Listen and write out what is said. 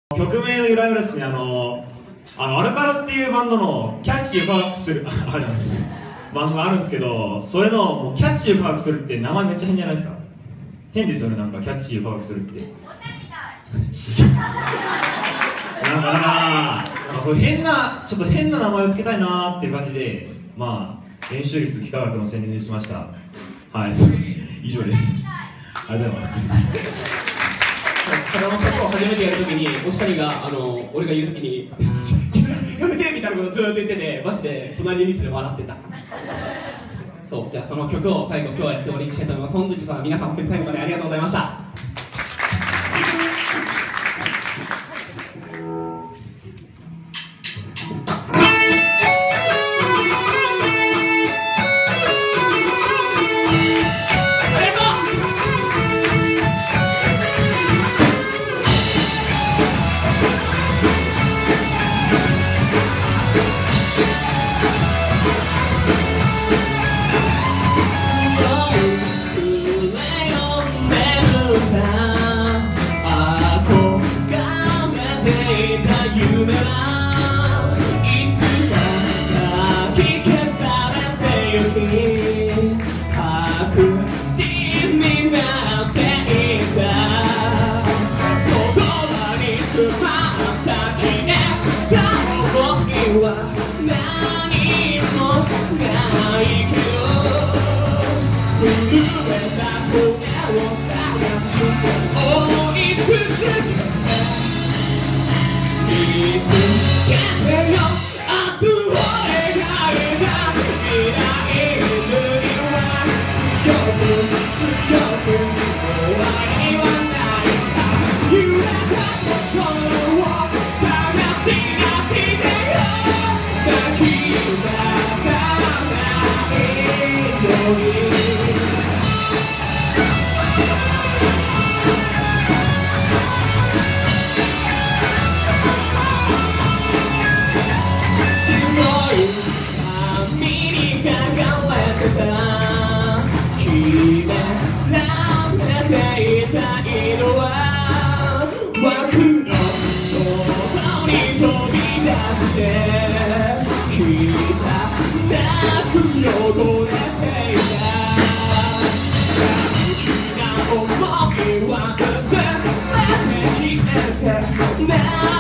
曲名の由来はですね、アルカロっていうバンドのキャッチーを科学するありがとうございますバンドがあるんですけど、それのもうキャッチーを科学するって名前めっちゃ変じゃないですか。変ですよね、なんかキャッチーを科学するって違うなんかそういうちょっと変な名前をつけたいなーっていう感じで、まあ練習率幾何学の宣伝にしました。はい、以上です。ありがとうございます。 この曲を初めてやるときに、お二人が俺が言うときにやめてみたいなことをずっと言ってて、マジで隣で見てて笑ってた。そう、じゃあその曲を最後今日はやって終わりにしたいと思います。本日は皆さん本当に最後までありがとうございました。 Now